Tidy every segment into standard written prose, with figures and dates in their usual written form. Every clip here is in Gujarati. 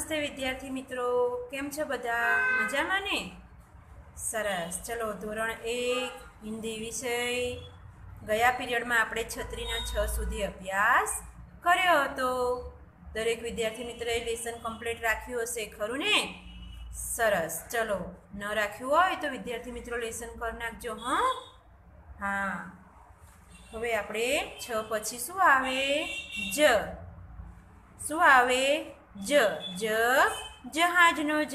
नमस्ते विद्यार्थी मित्रों, केम छो बधा? मजामां ने? सरस। चलो धोरण 1 हिंदी विषय गया पीरियड में आपणे 6 सुधी अभ्यास कर्यो हतो। दरेक विद्यार्थी मित्रे लेसन कम्प्लीट राख्युं हशे, खरुं ने? सरस। चलो न राख्युं होय तो विद्यार्थी मित्रों लेसन कर नाखजो। हाँ, हवे आपणे 6 पछी शुं आवे? ज। शुं आवे? ज। ज जहाजनो ज।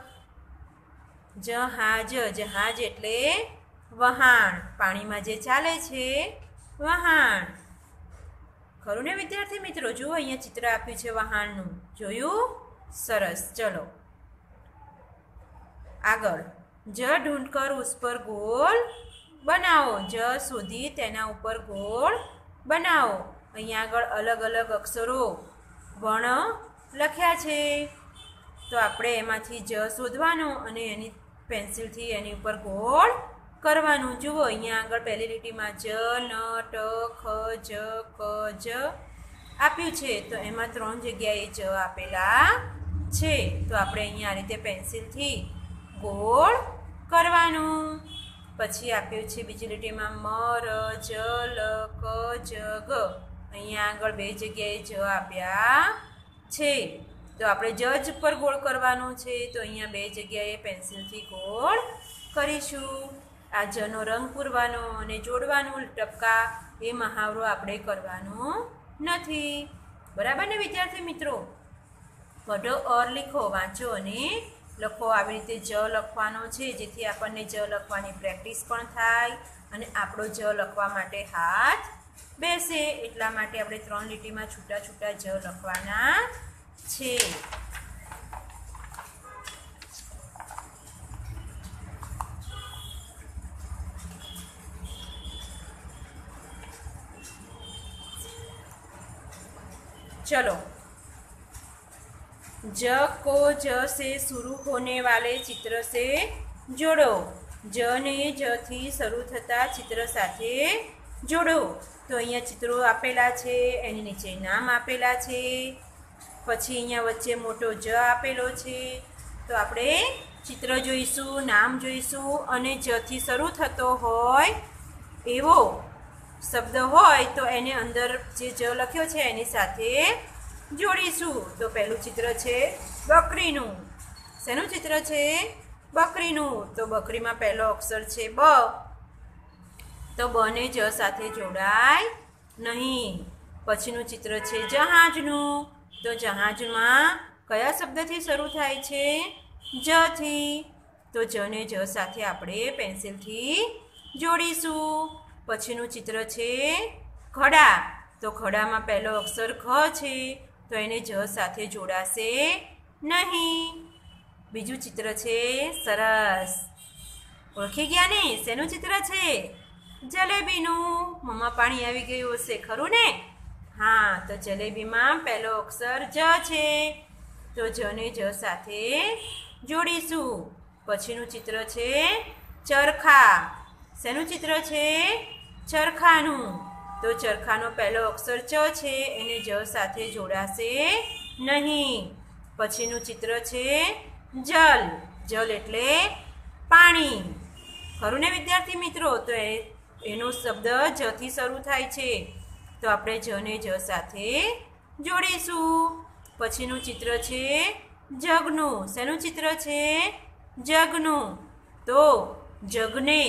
जहाज, जहाज एटले वहाण, पाणीमां जे चाले छे वहाण। खरुं ने विद्यार्थी मित्रों? जुओ अहींया चित्र आप्युं छे वहाणनुं, जोयुं? सरस। चलो आगळ। ज ढूंढकर उस पर गोल बनाओ। ज शोधी तेना उपर गोल बनाओ। अहींया आगळ अलग अलग अक्षरो वर्ण लख्या छे, तो आपणे एमांथी ज शोधवानो अने एनी पेन्सिलथी एनी उपर गोल करवानुं। जुओ अहींया आगळ पहेली લીટીમાં ज न ट ख ज क ज आप्युं छे, तो एमां 3 जग्याए ज आपेला छे, तो आपणे अहींया आ रीते पेन्सिलथी गोल करवानुं। पछी आप्युं छे बीजी લીટીમાં म र ज ल क ज ग, अहींया आगळ 2 जग्याए ज आप्या छे, तो आपणे जज पर गोल करवानुं छे, तो अहींया 2 जग्याए पेन्सिलथी गोल करीशुं। आ जनो रंग पूरवानो अने जोड़वानुं टपका ए महावरो आपणे करवानो नथी। बराबर ने विद्यार्थी मित्रों? पढ़ो और लिखो, वाँचो अने लखो। आवी रीते ज लखवानो छे, जेथी आपणने ज लखवानी प्रेक्टिस पण थाय अने आपणो ज लखवा माटे हाथ बेसे, एटला माटे आपणे 3 લીટીમાં छूटा छूटा ज लखवाना छे। चलो, ज को ज से शुरू होने वाले चित्र से जोड़ो। ज ने ज थी शुरू थता चित्र साथे जोड़ो। तो अहींया चित्रों आपेला छे, एनी नीचे नाम आपेला छे, पछी अहींया वच्चे मोटो ज आपेलो छे, तो आपणे चित्र जोईशुं, नाम जोईशुं अने ज थी शुरू थतो होय एवो शब्द होय तो एने अंदर जे ज लख्यो छे एनी साथे जोड़ीशुं। तो पहेलुं चित्र छे बकरीनुं। शेनुं चित्र छे? बकरीनुं। तो बकरीमां पहेलो अक्षर छे ब, तो ब ने ज साथे जोड़ाय नहीं। पछीनुं चित्र छे जहाजनुं। तो जहाजमां कया शब्दथी शरू थाय छे? ज थी। तो ज ने ज साथे आपणे पेन्सिलथी जोड़ीशुं। पछीनुं चित्र छे घड़ा। तो घड़ामां पहेलो अक्षर घ छे, तो एने ज साथे जोड़ाशे नहीं। बीजुं चित्र छे सरस। ओळखी गया ने? शेनुं चित्र छे? जलेबीनुं। मोंमां पाणी आवी गयुं हशे, खरुं ने? हाँ, तो जलेबीमां पहेलो अक्षर ज छे, तो ज ने ज साथे जोड़ीशुं। पछीनुं चित्र छे चरखा। शेनुं चित्र छे? चरखानुं। तो चरखानो पहेलो अक्षर च छे, एने ज साथे जोड़ाशे नहीं। पछीनुं चित्र छे जल। जल एटले पाणी, खरुं ने विद्यार्थी मित्रों? तो एनो शब्द ज थी शरू थाय छे, तो आपणे ज ने ज साथे जोड़ीशुं। पछीनुं चित्र छे जगनुं। शेनुं चित्र छे? जगनुं। तो जगने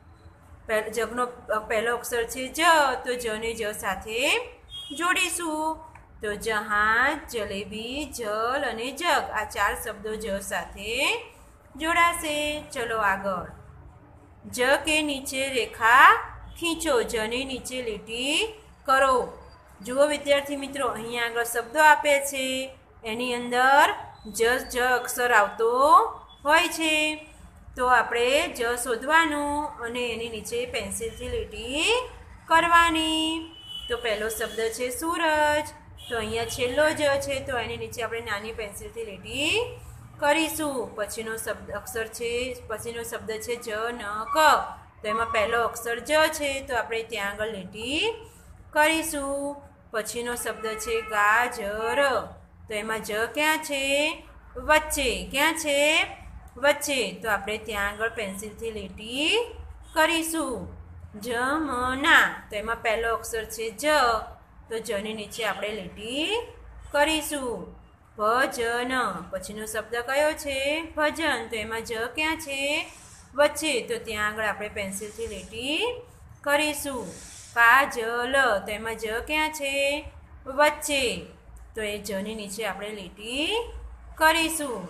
जगनो पहेलो अक्षर छे ज, तो ज ने ज साथे जोड़ीशुं। तो जहाज, जलेबी, जल अने जग, आ 4 शब्दों ज साथे जोड़ाशे। चलो आगळ। ज के नीचे रेखा खींचो। ज ने नीचे લીટી करो। जुओ विद्यार्थी मित्रों, अहींया आगळ शब्दों आपे छे, एनी अंदर ज अक्षर आवतो होय छे, तो आपणे ज शोधवानुं अने एनी नीचे पेन्सिलथी લીટી करवानी। तो पहेलो शब्द छे सूरज। तो अहींया छेल्लो ज छे, तो एनी नीचे आपणे नानी पेन्सिलथी લીટી करीशुं। पछीनो शब्द अक्षर छे, पछीनो शब्द छे ज न क, तो एमां पहेलो अक्षर ज छे, तो आपणे त्यां आगळ લીટી करीशुं। पछीनो शब्द छे गाजर। તો એમાં જ ક્યાં છે? વચ્ચે. ક્યાં છે? વચ્ચે. તો આપણે ત્યાં આગળ પેન્સિલથી લીટી કરીશું. જમના. તો એમાં પહેલો અક્ષર છે જ, તો જની નીચે આપણે લીટી કરીશું. ભજન. પછીનો શબ્દ કયો છે? ભજન. તો એમાં જ ક્યાં છે? વચ્ચે. તો ત્યાં આગળ આપણે પેન્સિલથી લીટી કરીશું. કાજલ. તો એમાં જ ક્યાં છે? વચ્ચે. તો એ જની નીચે આપણે લીટી કરીશું.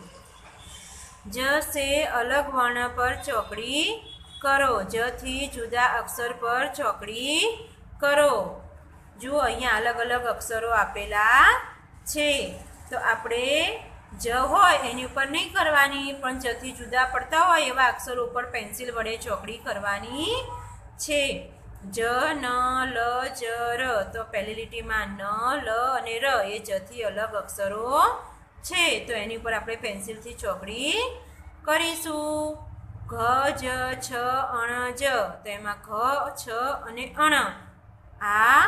જ સે અલગ વર્ણ પર ચોકડી કરો. જ થી જુદા અક્ષર પર ચોકડી કરો. જુઓ અહીંયા અલગ અલગ અક્ષરો આપેલા છે. તો આપણે જ હોય એની ઉપર નહીં કરવાની, પણ જથી જુદા પડતા હોય એવા અક્ષરો ઉપર પેન્સિલ વડે ચોકડી કરવાની છે. જ, ન, લ, જ, ર. તો પહેલી લીટીમાં ન, લ અને ર એ જથી અલગ અક્ષરો છે. તો એની ઉપર આપણે પેન્સિલથી ચોકડી કરીશું. ઘ, જ, છ, અણ, જ. તો એમાં ઘ, છ અને અણ આ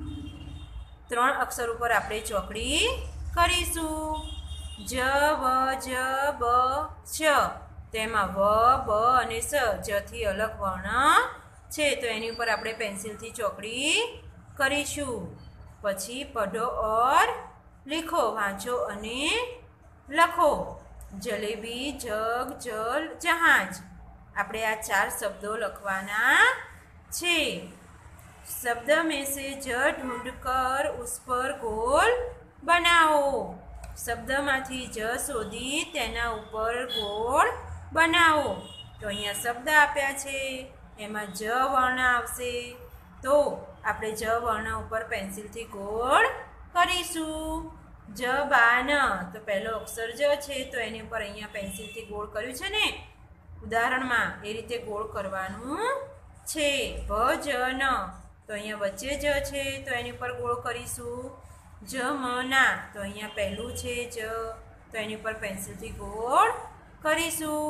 3 અક્ષર ઉપર આપણે ચોકડી કરીશું. જ, વ, જ, બ, શ. તો એમાં વ, બ અને સ જથી અલગ વર્ણ છે. તો એની ઉપર આપણે પેન્સિલથી ચોકડી કરીશું. પછી પઢો ઓર લીખો. વાંચો અને લખો. જલેબી, જગ, જલ, જહાજ. આપણે આ 4 શબ્દો લખવાના છે. शब्द में से ज ढूंढ कर उस पर गोल बनाओ. શબ્દમાંથી જ શોધી તેના ઉપર ગોળ બનાવો. તો અહીંયા શબ્દ આપ્યા છે, એમાં જ વર્ણ આવશે. તો આપણે જ વર્ણ ઉપર પેન્સિલથી ગોળ કરીશું. જ બાન. તો પહેલો અક્ષર જ છે, તો એની ઉપર અહીંયા પેન્સિલથી ગોળ કર્યું છે ને ઉદાહરણમાં, એ રીતે ગોળ કરવાનું છે. ભજન. તો અહીંયા વચ્ચે જ છે, તો એની ઉપર ગોળ કરીશું. જમના. તો અહીંયા પહેલું છે જ, તો એની ઉપર પેન્સિલથી ગોળ કરીશું.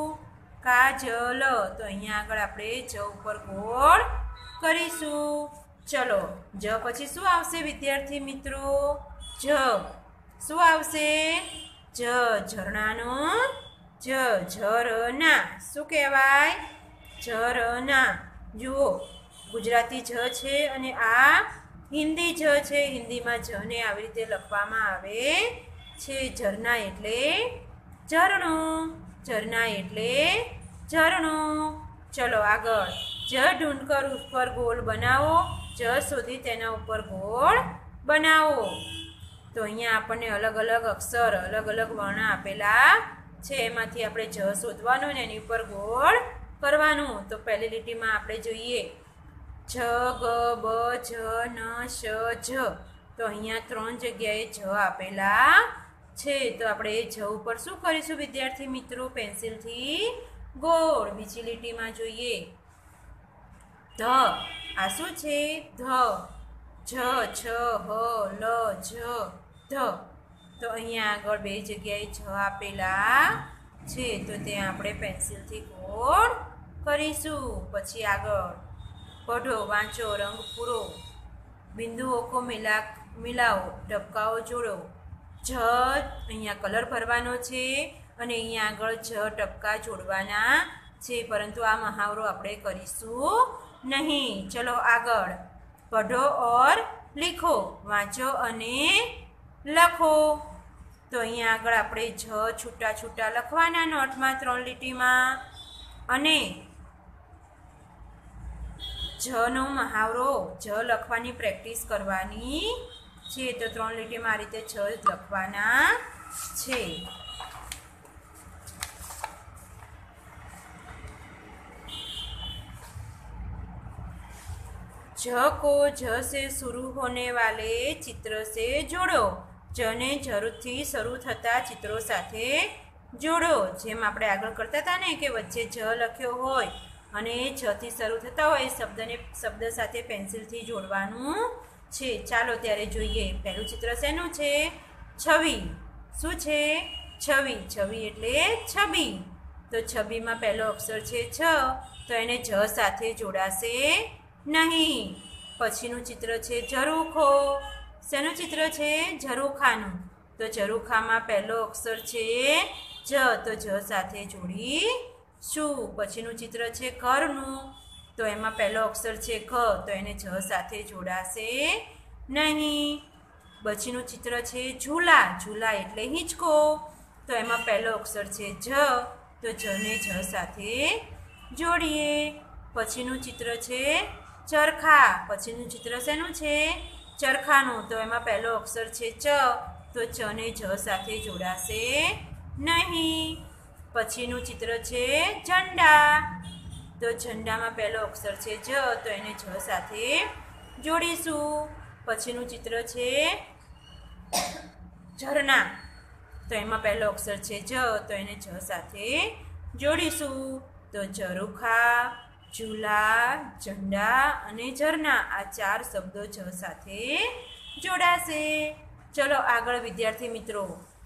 કાજલ. તો અહીંયા આગળ આપણે જ ઉપર ગોળ કરીશું. ચલો, જ પછી શું આવશે વિદ્યાર્થી મિત્રો? જ. શું આવશે? જ. ઝરણાનો જ. ઝરના. શું કહેવાય? ઝરના. જુઓ, ગુજરાતી જ છે અને આ હિન્દી જ છે. હિન્દીમાં જને આવી રીતે લખવામાં આવે છે. ઝરણા એટલે ઝરણું. ઝરણા એટલે ઝરણું. ચલો આગળ. જ ઢૂંઢ કર ઉપર ગોળ બનાવો. જ શોધી તેના ઉપર ગોળ બનાવો. તો અહીંયા આપણને અલગ અલગ અક્ષર, અલગ અલગ વર્ણ આપેલા છે. એમાંથી આપણે જ શોધવાનું ને એની ઉપર ગોળ કરવાનું. તો પહેલી લીટીમાં આપણે જોઈએ જ, ગ, બ, જ, ન, શ, જ. તો અહીંયા 3 જગ્યાએ જ આપેલા છે. તો આપણે એ જ ઉપર શું કરીશું વિદ્યાર્થી મિત્રો? પેન્સિલથી ગોળ. બીજી લીટીમાં જોઈએ ધ. આ શું છે? ધ. જ, છ, હ, લ, જ, ધ. તો અહીંયા આગળ 2 જગ્યાએ જ આપેલા છે. તો ત્યાં આપણે પેન્સિલથી ગોળ કરીશું. પછી આગળ પઢો, વાંચો, રંગ પૂરો, બિંદુઓ કો મિલાવો, ટપકાઓ જોડો. જ અહીંયા કલર ભરવાનો છે અને અહીંયા આગળ જ ટપકા જોડવાના છે, પરંતુ આ મહાવરો આપણે કરીશું નહીં. ચલો આગળ. પઢો ઓર લીખો. વાંચો અને લખો. તો અહીંયા આગળ આપણે જ છૂટા છૂટા લખવાના નોટમાં 3 લીટીમાં, અને જનો મહાવરો જ લખવાની પ્રેક્ટિસ કરવાની છે. તો 3 લીટીમાં આ રીતે જ લખવાના છે. ज को ज से शुरू होने वाले चित्र से जोड़ो. जने जरूरથી શરૂ થતા ચિત્રો સાથે જોડો. જેમ આપણે આગળ કરતા હતા ને કે વચ્ચે જ લખ્યો હોય અને જ થી શરૂ થતા હોય શબ્દને શબ્દ સાથે પેન્સિલથી જોડવાનું છે. ચાલો ત્યારે જોઈએ. પહેલું ચિત્ર શેનું છે? છબી. શું છે? છબી. છબી એટલે છબી. તો છબીમાં પહેલો અક્ષર છે છ, તો એને જ સાથે જોડાશે નહીં. પછીનું ચિત્ર છે ઝરૂખો. શેનું ચિત્ર છે? ઝરૂખાનું. તો ઝરૂખામાં પહેલો અક્ષર છે જ, તો જ સાથે જોડીશું. પછીનું ચિત્ર છે ઘરનું, તો એમાં પહેલો અક્ષર છે ઘ, તો એને જ સાથે જોડાશે નહીં. પછીનું ચિત્ર છે ઝૂલા, ઝૂલા એટલે હિંચકો, તો એમાં પહેલો અક્ષર છે જ, તો જને જ સાથે જોડીએ. પછીનું ચિત્ર છે ચરખા, પછીનું ચિત્ર શેનું છે ચરખાનું, તો એમાં પહેલો અક્ષર છે ચ, તો ચ ને જ સાથે જોડાશે નહીં. પછીનું ચિત્ર છે ઝંડા, તો ઝંડામાં પહેલો અક્ષર છે જ, તો એને જ સાથે જોડીશું. પછીનું ચિત્ર છે ઝરણા, તો એમાં પહેલો અક્ષર છે જ, તો એને જ સાથે જોડીશું. તો ઝરૂખા, ઝૂલા, ઝંડા અને ઝરણા આ 4 શબ્દો જ સાથે જોડાશે. ચલો આગળ વિદ્યાર્થી મિત્રો,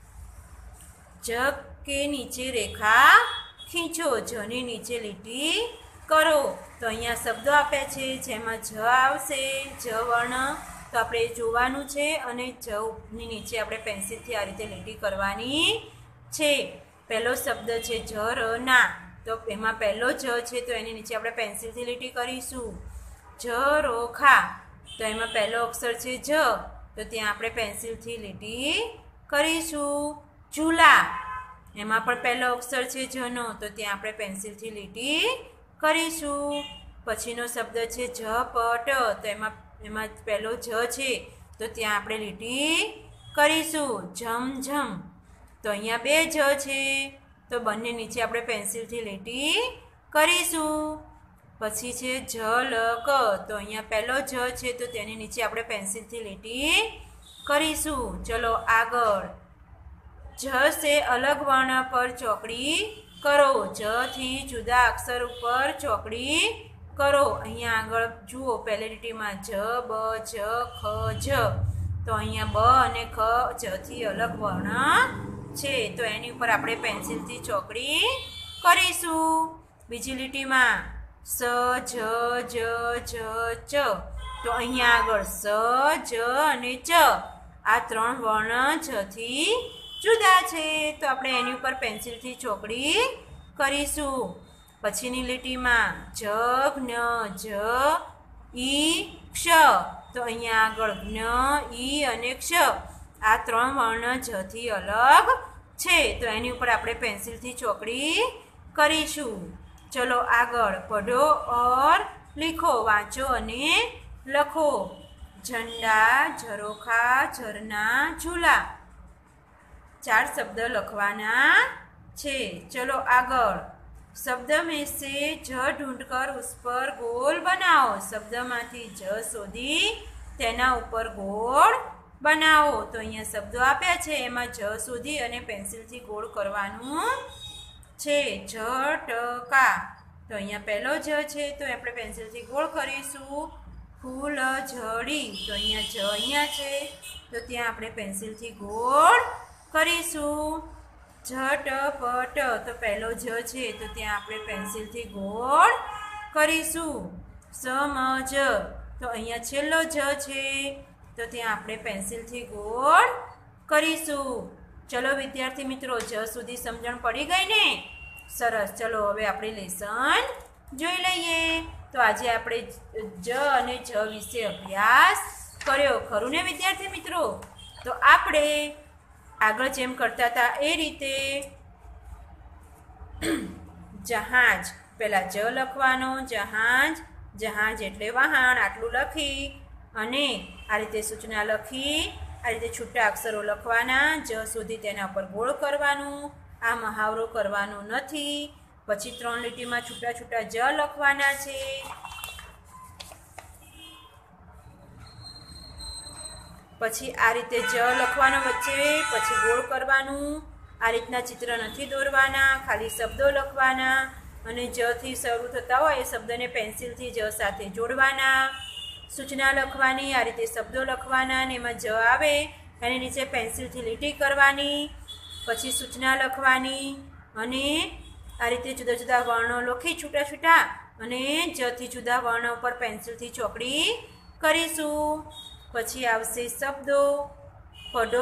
જ કે નીચે રેખા ખીંચો, જની નીચે લીટી કરો. તો અહીંયા શબ્દો આપ્યા છે જેમાં જ આવશે, જ વર્ણ તો આપણે જોવાનું છે અને જની નીચે આપણે પેન્સિલથી આ રીતે લીટી કરવાની છે. પહેલો શબ્દ છે ઝરના, તો એમાં પહેલો જ છે તો એની નીચે આપણે પેન્સિલથી લીટી કરીશું. ઝરોખા, તો એમાં પહેલો અક્ષર છે જ, તો ત્યાં આપણે પેન્સિલથી લીટી કરીશું. ઝૂલા, એમાં પણ પહેલો અક્ષર છે જનો, તો ત્યાં આપણે પેન્સિલથી લીટી કરીશું. પછીનો શબ્દ છે ઝપટ, તો એમાં પહેલો જ છે તો ત્યાં આપણે લીટી કરીશું. ઝમઝમ, તો અહીંયા 2 જ છે તો બંને નીચે આપણે પેન્સિલથી લીટી કરીશું. પછી છે ઝલક, તો અહીંયા પહેલો જ છે તો તેની નીચે આપણે પેન્સિલથી લીટી કરીશું. ચલો આગળ, જ સે અલગ વર્ણ પર ચોકડી કરો, જ થી જુદા અક્ષર ઉપર ચોકડી કરો. અહીંયા આગળ જુઓ પહેલી લીટીમાં જ, બ, જ, ખ, જ, તો અહીંયા બ અને ખ જ થી અલગ વર્ણ છે તો એની ઉપર આપણે પેન્સિલથી ચોકડી કરીશું. બીજી લીટીમાં સ, જ, જ, જ, ચ, તો અહીંયા આગળ સ, જ અને ચ આ 3 વર્ણ જ થી જુદા છે તો આપણે એની ઉપર પેન્સિલથી ચોકડી કરીશું. પછીની લીટીમાં જ, જ્ઞ, જ, ઈ, ક્ષ, તો અહીંયા આગળ જ્ઞ, ઈ અને ક્ષ આ 3 વર્ણ જ થી અલગ છે તો એની ઉપર આપણે પેન્સિલથી ચોકડી કરીશું. ચલો આગળ, પઢો ઓર લીખો, વાંચો અને લખો. ઝંડા, ઝરોખા, ઝરના, ઝૂલા 4 શબ્દ લખવાના છે. ચલો આગળ, શબ્દ में से ज ढूंढकर उस पर गोल बनाओ, શબ્દમાંથી જ શોધી તેના ઉપર ગોળ બનાવો. તો અહીંયા શબ્દો આપ્યા છે એમાં જ શોધી અને પેન્સિલથી ગોળ કરવાનું છે. ઝટકા, તો અહીંયા પહેલો જ છે તો આપણે પેન્સિલથી ગોળ કરીશું. ફૂલ ઝડી, તો અહીંયા જ અહીંયા છે તો ત્યાં આપણે પેન્સિલથી ગોળ કરીશું. ઝટપટ, તો પહેલો જ છે તો ત્યાં આપણે પેન્સિલથી ગોળ કરીશું. સમજ, તો અહીંયા છેલ્લો જ છે તો ત્યાં આપણે પેન્સિલથી ગોળ કરીશું. ચલો વિદ્યાર્થી મિત્રો, જ સુધી સમજણ પડી ગઈ ને? સરસ. ચલો હવે આપણે લેસન જોઈ લઈએ. તો આજે આપણે જ અને જ વિશે અભ્યાસ કર્યો, ખરું ને વિદ્યાર્થી મિત્રો? તો આપણે આગળ જેમ કરતા હતા એ રીતે જહાજ, પહેલાં જ લખવાનો, જહાજ, જહાજ એટલે વહાણ, આટલું લખી અને આ રીતે સૂચના લખી આ રીતે છૂટા અક્ષરો લખવાના, જ સુધી તેના પર ગોળ કરવાનું, આ મહાવરો કરવાનો નથી. પછી 3 લીટીમાં છૂટા છૂટા જ લખવાના છે. પછી આ રીતે જ લખવાનો વચ્ચે, પછી ગોળ કરવાનું. આ રીતના ચિત્ર નથી દોરવાના, ખાલી શબ્દો લખવાના અને જ થી શરૂ થતા હોય એ શબ્દને પેન્સિલથી જ સાથે જોડવાના. સૂચના લખવાની, આ રીતે શબ્દો લખવાના અને એમાં જ આવે એની નીચે પેન્સિલથી લીટી કરવાની. પછી સૂચના લખવાની અને આ રીતે જુદા જુદા વર્ણો લખી છૂટા છૂટા અને જ થી જુદા વર્ણો ઉપર પેન્સિલથી ચોકડી કરીશું. પછી આવશે શબ્દો, पढ़ो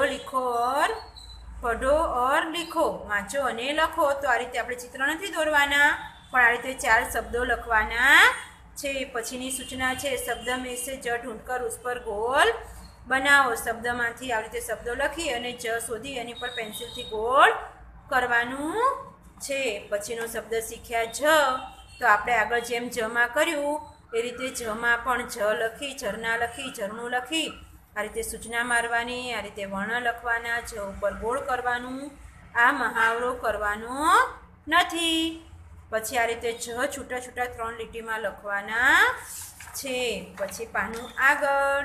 और लिखो वाँचो अने लखो। तो आ रीते आपणे चित्र नथी दोरवाना पण आ रीते 4 शब्दों लखवाना छे। पछीनी सूचना छे शब्द में से ज ढूंढकर उस पर गोल बनाओ। शब्दमांथी आ रीते शब्दों लखी अने ज शोधी एनी पर पेन्सिलथी गोल करवानुं छे। पछीनो शब्द शीख्या ज। तो आपणे आगळ जेम ज मां कर्युं ए रीते ज मां पण ज लखी, झरना लखी, झरणुं लखी आ रीते सूचना मारवानी, आ रीते वर्ण लखवाना, ज उपर गोळ करवानुं। आ महावरो करवानो नथी। पछी आ रीते ज छूटा छूटा 3 લીટીમાં લખવાના છે। પછી પાનું આગળ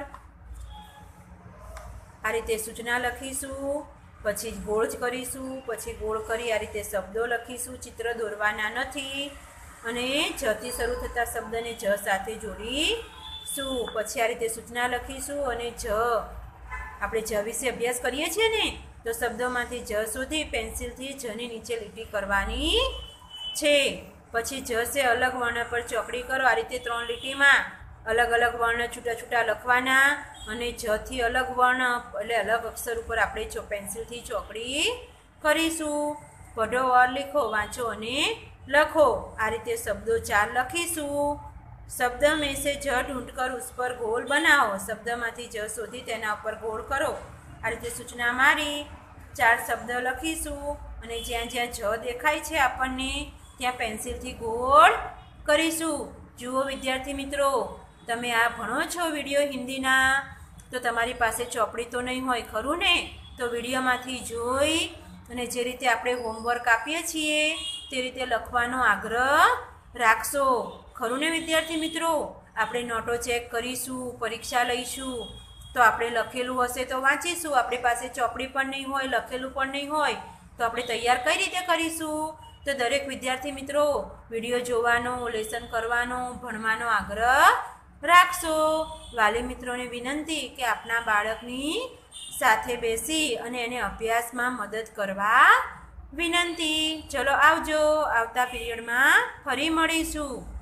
आ रीते सूचना लखीशुं, पछी गोळ करीशुं, पछी गोळ करी आ रीते शब्दों लखीशुं। चित्र दोरवाना नथी अने ज थी शरू थता शब्दने ज साथे जोड़ीशुं। पछी आ रीते सूचना लखीशुं अने ज आपणे ज विषे अभ्यास करीए छीए ने तो शब्दोमांथी ज शोधी पेन्सिलथी ज नी नीचे લીટી करवानी छे। पछी ज से अलग वर्ण पर चौकड़ी करो। आ रीते 3 લીટીमां अलग अलग वर्ण छूटा छूटा लखवाना अने ज थी अलग वर्ण एटले अलग अक्षर पर आपणे पेन्सिलथी चौकड़ी करीशुं। पढ़ो और लिखो वाँचो अने लखो। आ रीते शब्दों 4 लखीशुं। शब्द में से ज ढूंढकर उस पर गोल बनाओ। शब्दमांथी ज शोधी तेना पर गोल करो। आ रीते सूचना मारी 4 शब्द लखीशुं अने ज्यां ज्यां ज देखाय छे आपणने त्यां पेन्सिलथी गोल करीशुं। जुओ विद्यार्थी मित्रों, तमे आ भणो छो विडियो हिंदीना तो तमारी पासे चोपड़ी तो नहीं होय खरुं ने? तो विडियोमांथी जोई अने जे रीते आपणे होमवर्क आपीए छीए ते रीते लखवानो आग्रह राखशो खरुं ने विद्यार्थी मित्रों? आपणे नोटो चेक करीशुं, परीक्षा लईशुं तो आपणे लखेलुं हशे तो वाँचीशुं। आपणी पासे चोपड़ी पण नहीं होय, लखेलुं पण नहीं होय तो आपणे तैयार कई रीते करीशुं? तो दरेक विद्यार्थी मित्रों विडियो जोवानो, लेसन करवानो, भणवानो आग्रह राखशो। वाली मित्रों ने विनंती कि आपना बाळकनी साथे बेसी अने एने अभ्यासमां मदद करवा विनंती। चलो आवजो, आवता पीरियड में फरी मळीशुं।